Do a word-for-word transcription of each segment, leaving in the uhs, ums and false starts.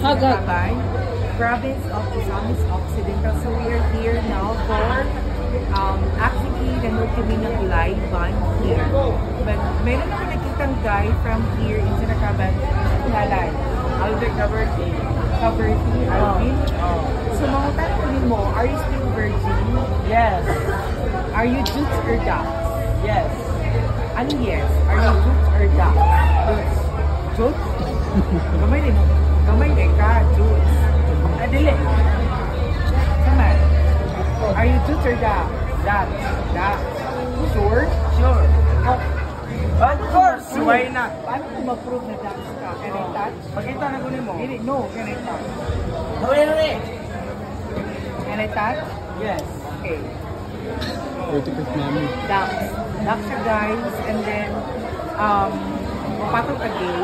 Sinakabay, province of Misamis Occidental. So we are here now for um, actually the Multimedia Live band here. But meron ako nakitang guy from here in Sinakabay, Lalay. Albert Caberti. Caberti, Alvin. Oh. So mga tanong mo, are you still virgin? Yes. Are you Jutes or Ducks? Yes. Ano yes? Are you Jutes or Ducks? Jutes. Jutes? Gamay din. Gamay din ka, Jutes. Adili. Sama. Are you Jutes or Ducks? Ducks. Ducks. Sure? Sure. Oh. Of course, why not? Paano kung ma-prove na Ducks ka? Can I touch? Pakita na ko mo. No, can I touch? Wait, wait. Can I touch? Yes. Okay. Verticus mami. Ducks. Ducks siya guys. And then, um, mapatol ka gay?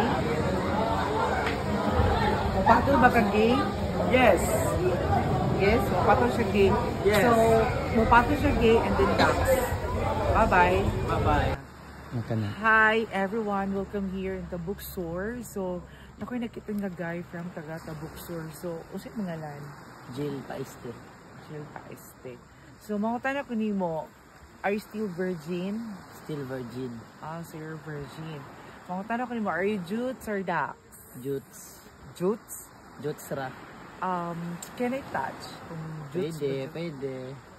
Mapatol ba ka gay? Yes. Yes, mapatol siya gay. Yes. So, mapatol siya gay and then ducks. Bye-bye. Bye-bye. Hi everyone, welcome here in the bookstore. So, nakoy nakita nga guy from Tagata bookstore. So, usip mga lan? Jill Paiste. Jill Paiste. So, mga tanong ko nimo, are you still virgin? Still virgin. Ah, so you're virgin. Mga tanong ko nimo, are you Jutes or Ducks? Jutes. Jutes? Jutes ra. Um, can I touch? Kung Jutes Pwede, ba- pwede.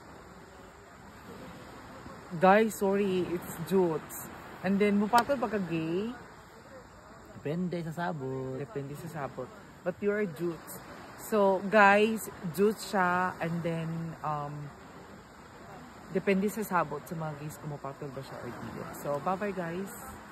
Guys, sorry, it's Jutes. And then, mupatol pa ka gay? Depende sa sabot. Depende sa sabot. But you are Jutes. So, guys, Jutes siya. And then, um, depende sa sabot sa mga gays kung mupatol ba siya or hindi. So, bye-bye guys.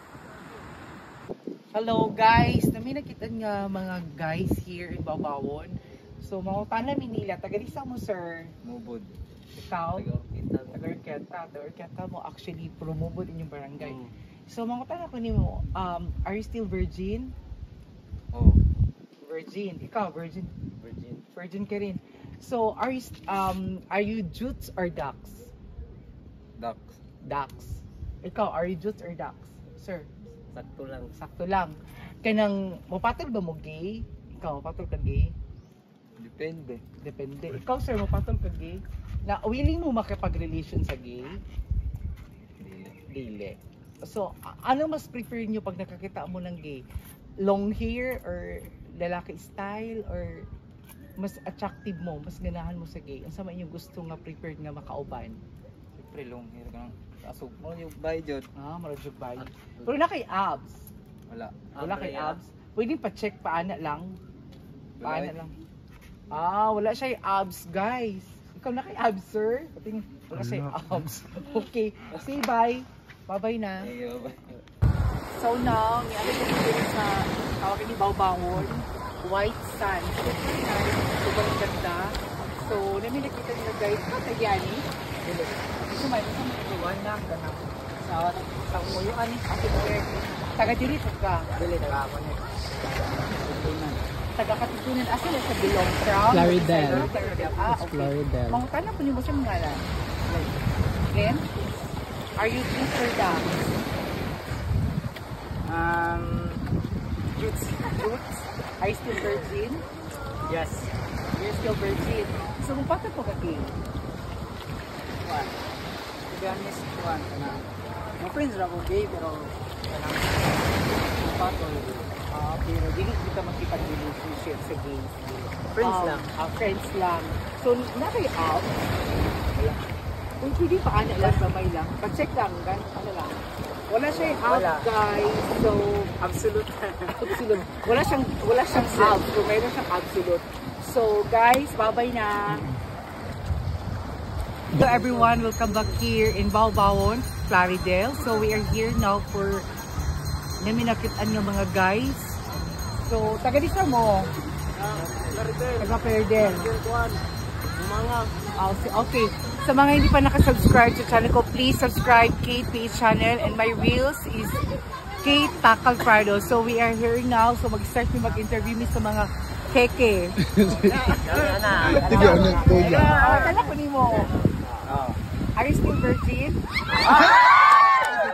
Hello guys! Nami nakita nga mga guys here in Bawbawon. So, mahutan namin nila. Tagalisa mo, sir. Mubod. Ikaw? Taga-Orqueta. Taga-Orqueta. Taga-Orqueta mo actually promobod in yung barangay. Oh. So, mga tanong ko nimo, um, are you still virgin? Oh. Virgin. Ikaw, virgin. Virgin. Virgin ka rin. So, are you, um, are you Jutes or Ducks? Ducks. Ducks. Ikaw, are you Jutes or Ducks? Sir, Sakto lang. sakto lang. Kanang, mapatol ba mo gay? Ikaw, mapatol ka gay? Depende. Depende. Ikaw, sir, mapatol ka gay? Na, willing mo makipag-relation sa gay? Dili. Dili. So, a- ano mas prefer nyo pag nakakita mo ng gay? Long hair or lalaki style or mas attractive mo, mas ganahan mo sa gay? Ang sama inyong gusto nga preferred nga makauban? Siyempre, long hair ka lang. Asog mo yung bayjod. Ah, marajog ba? Pero na kay abs. Wala. Wala kay abs. Pwede pa-check paana lang. Paana Wala. lang. Ah, wala siya yung abs, guys. Ikaw na kay abs, sir. Pating, wala siya yung abs. Okay. Say bye. Bye-bye na. Thank you. Bye. So now, niya ko dito sa tawagin ni Bawbawon, White Sand. Sobrang ganda. So, namin nakita nila guys, katagyan eh. So, may isang nagawa na ganap. Sa sa umuyuan ni Ate Moyer. Taga dili ka. Dili, naka-connect. Taga Katipunan. Asa na sa Bilong Crown? Floridel. Ah, okay. Floridel. Mga tanong ko niyo mo siya mga ngalan. Ken? Are you Jutes or Ducks? Um, Jutes. Jutes? Are you still virgin? yes. You're still virgin. So, kung pato po ka-gay? One. To be honest, one. Kanang, mga friends na ako gay, pero kanang, patol. Ah, pero dili kita makipag-relationship sa gays. Friends Um, lang. Ah, friends lang. So, na kayo out? Wala. Kung hindi pa ana lang, gamay lang. Pa-check lang, gan, ano lang. Wala siya yung out, Wala. guys. So, Absolute. absolute. Wala siyang, wala siyang out. So, mayroon siyang absolute. So, guys, bye-bye na. Hello everyone, welcome back here in Bawbawon, Floridel. So, we are here now for namin nakitaan ng mga guys. So, taga-disa mo? Taga-Floridel. Oh, si- okay. Sa mga hindi pa nakasubscribe sa channel ko, please subscribe Kate Page channel and my reels is Kate Takal Prado. So we are here now. So mag-start mi mag-interview mi sa mga keke. Tigaw ng kuya. Ah, tala ko nimo. Are you still virgin?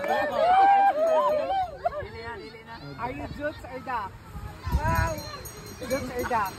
Are you Jutes or Ducks? Wow! Juts or ducks?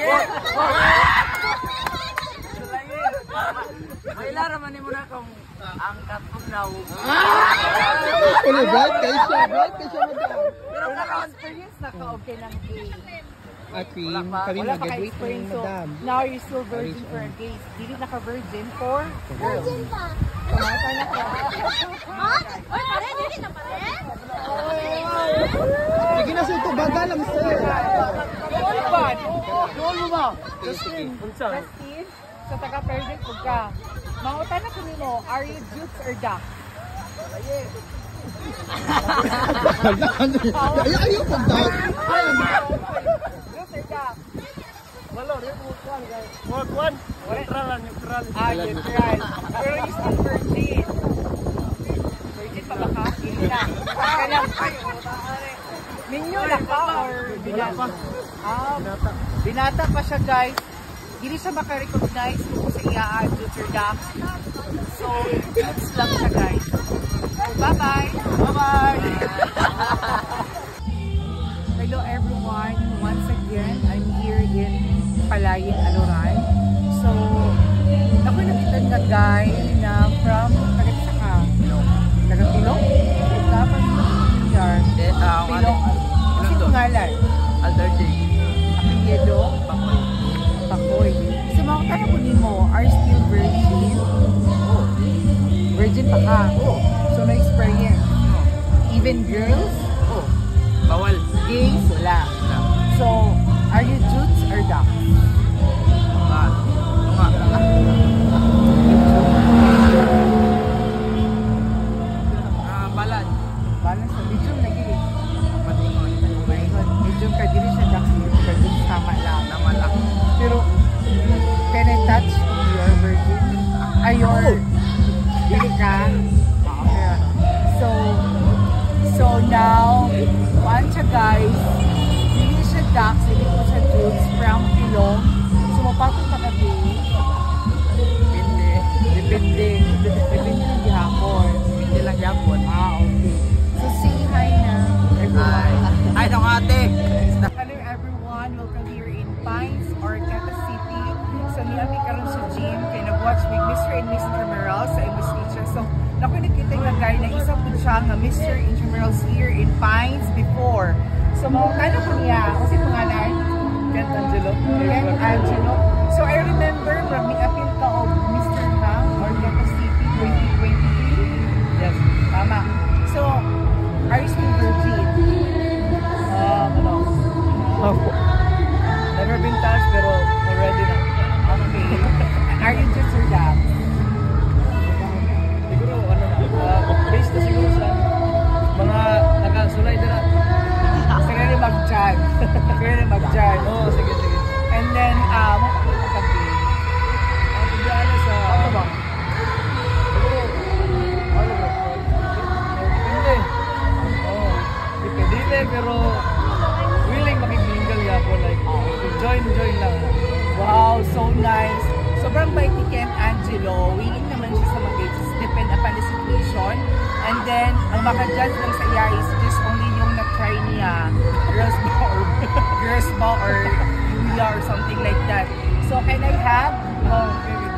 Kailan naman ni mo na kung angkat kong now. Ano, bright kayo siya, bright kayo siya madam. Pero naka-experience na ka, okay lang gay. Ah, Queen, kami Wala pa nag-graduate ng ka-experience, so madam. now you're still virgin for a gays. Dili naka-virgin for girls. Virgin pa. Kumata na ka. Ha? Oy, pare, dili na pare. Sige na sir, ito baga lang sir. Iban, doon mo ba? Justin, Justin, sa taga-virgin po ka. Mangutan na kami mo, are you Juts or ducks? Ay, ayaw pag dahil. Juts or ducks? Wala, rin mo kuwan guys. Kuwan, kuwan. Neutral lang, neutral. Ah, neutral. Pero you still virgin. Virgin pa ba ka? Hindi na. Ka lang. Minyo na ka or binata? Ah, binata pa siya guys. Hindi siya makarecognize kung sa iya Juts or ducks. So, Juts lang siya guys. So, bye-bye! Bye-bye! Hello everyone! Once again, I'm here in Palayan, Aluran. So, ako nakita nga guy na from Tagasaka. Taga-Pilong? Dapat Pilong. Pilong. Kasi pangalan? Alderdi. Apelyido? Pakoy. Pakoy. So, mga kaya po din mo, are still virgin? Oh. Virgin pa ka? Oh. So, no experience? Even girls? Oh. Bawal. Gays? Wala. So, are you Juts or ducks? Ah. Nga. Ah, balan. Balance sa medium lagi eh. Patingon. Maingon. Medium ka, dili siya ducks. Medium ka, Juts tama lang. Naman lang. Pero, can I touch your virgin? Ay, your... Dili ka? Okay. So, so now, one siya guys, hindi siya ducks, hindi ko siya Juts, from Pilong. So, mapapit pa ka din. Pindi. Depende. Depende ng gihapon. Pindi lang yapon. Ah, okay. So, say hi na, everyone. Ay, dong ate. Hello everyone, welcome here in Pines, Orcata City. So, niami karon sa gym, kaya nag-watch with Mister and Miss Intramurals sa Imus Teacher. So, naku nakita nga guy na isa po siya nga Mister Intramurals here in Pines before. So, mga kano po niya, kasi pangalan? Kent Angelo. Ken Angelo. So, I remember, may appeal ka of Mister ha, Orcata City twenty twenty-three. Yes. Tama. So, are you still virgin? Um, ano? Ako. Never been touched pero already na. Okay. Are you Juts or ducks? Siguro, ano na, uh, based na siguro sa mga nakasulay dira. Sige rin mag-judge. Sige rin mag-judge. Oo, oh, sige, sige. And then, ah, uh, makakapagkabi. Ang pagdaan sa... Ano ba? Siguro, ano ba? Depende. Oo. Depende, pero willing makipingal nga po. Like, join, join lang. Wow, so nice. Sobrang bait ni Ken Angelo. Willing naman siya sa mag-gates. Depend upon the situation. And then, ang maka-judge lang sa iya is just only yung na-try niya. Girls ba or girls ba or Yuya or something like that. So, can I have? Oh,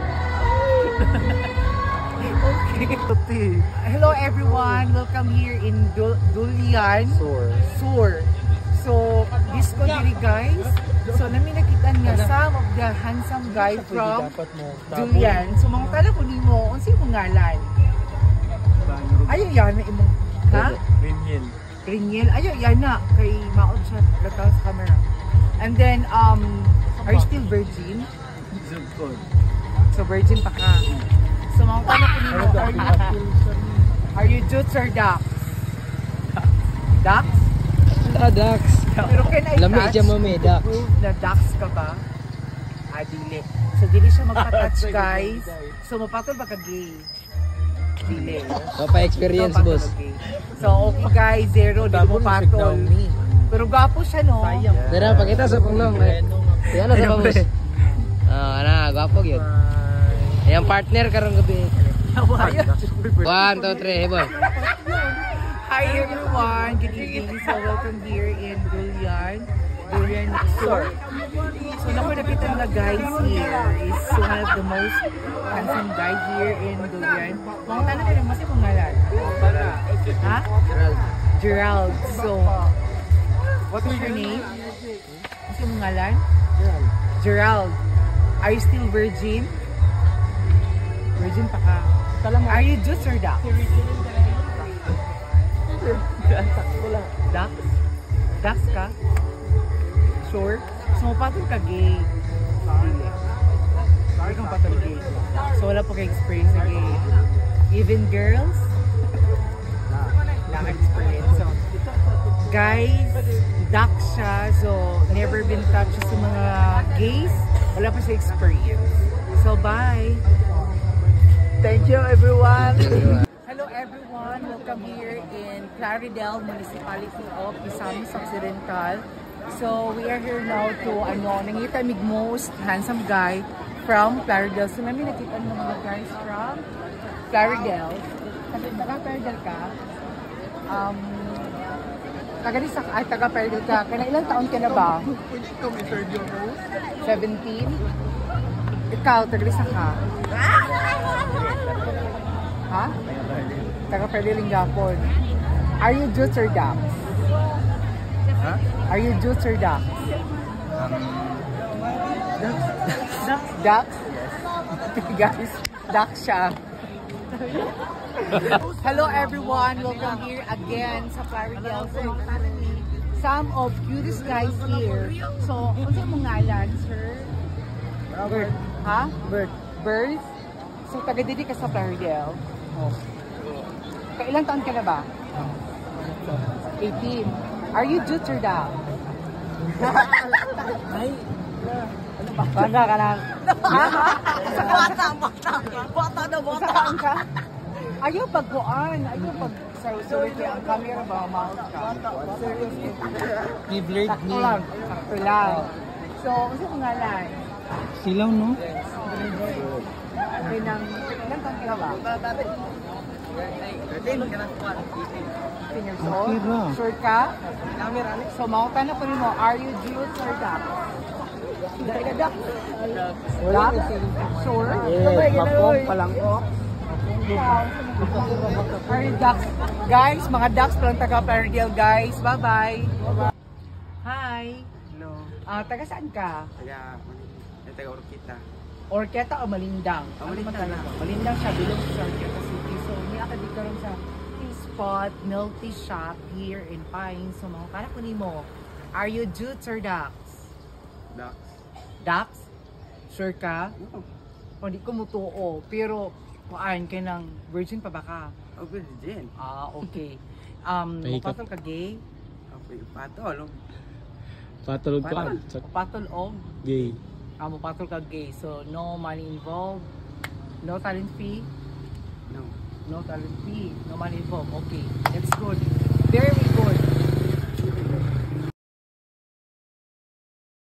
okay. Hello everyone. Welcome here in Dul Dulian. Sure. Sur. So, this ko diri guys. So, namin nakita nga some of the handsome guy from Dapat mo. Julian. So, mga tala ko nimo, unsay mong ngalan? Ayaw yan na imong, ha? Rinyin. Ringel. Ayaw yan na. Kay maot siya lataw sa camera. And then, um, are you still virgin? Zubkod. So, virgin pa ka. So, mga tala ko nimo, are you, are you Juts or ducks? Ducks? Ah, Dax. Pero can I Lami touch dyan mami, to Dax. prove na ducks ka ba? Ah, dili. So, dili siya magpa-touch, guys. So, mapatol ba ka-gay? Dili. Papa-experience, So, boss. patol, gay. So, okay guys, zero. Di mo patol. Pero gwapo siya, no? Tara, pakita sa punglong. Yan na sa pamos. Ah, ana, gwapo yun. Yang partner karong gabi. One, two, three, hey boy. Hi everyone, good evening. So welcome here in Dulian. durian mixer. So naku, nakita nila guys here is one of the most handsome guy here in Durian. Mga tanong ka lang, mas yung ngalan? Ha? Gerald. Gerald. So, what is your name? Mas yung ngalan? Gerald. Gerald. Are you still virgin? Virgin pa ka. Are you juice or duck? Ducks? Ducks ka? Sure? So, patol ka gay. Sorry. Sorry kung patol gay. So, wala po ka-experience na gay. Even girls? Lang experience. So, guys, duck siya. So, never been touched sa mga gays. Wala pa siya experience. So, bye! Thank you everyone. Hello everyone! Welcome here in Claridel, Municipality of Misamis Occidental. So, we are here now to, ano, nangita mig most handsome guy from Claridel. So, namin nakita ng mga guys from Claridel. Kasi taga-Claridel ka. Um, taga-Lisa ay taga-Claridel ka. Kaya ilang taon ka na ba? seventeen? Ikaw, taga-Lisa ka? Ha? Taga-Claridel yung Japon. Are you Jutes or Ducks? Ha? Are you Jutes or Ducks? Ducks? Ducks? Guys, Ducks siya. Hello everyone! Welcome here again sa Claridel. So, some of cutest guys here. So, ano sa mga ngalan, sir? Bird. Ha? Bird. Birds? So, taga-didi ka sa Claridel. Oh. Kailang taon ka na ba? eighteen. Are you Jutes or Ducks? Ay, Banda ka lang. Ha? bata, bata. Bata na bata. Saan ka? Ayaw pagkuan. Ayaw pag sorry kaya ang camera ba mouth ka? May blurred Sakto lang. Sakto lang. So, kasi kung nga lang. Silaw, no? Okay nang, ilang taon ka na ba? eighteen years old? Okay ra. Sure ka? So, mautan na po rin mo, are you Jutes or Ducks? Ducks? Ducks? Sure? Yes, mapong palang ko. Are you Ducks? Guys, mga Ducks palang taga-Claridel, guys. Bye-bye. Hi. Hello. Ah, taga saan ka? Taga, taga Orquita. Orqueta o Malindang? Ah, Malindang Ano ba talaga? Malindang siya, bilong sa Orqueta City. So, may akadi ka rin sa tea spot, milk tea shop here in Pines. So, mga kanak ko ni mo, are you Jutes or Ducks? Ducks. Ducks? Sure ka? Oh, O, di ko mutuo. Pero, kuan kay ng virgin pa ba ka? oh, virgin. Ah, okay. Um, Pahikap. mapatol ka gay? Okay, patol. Patulog ko. Patol. Sa Mapatol o? gay. Ah, mapatol ka gay. So, no money involved? No talent fee? No. No talent fee, no money involved. Okay, that's good. There we go.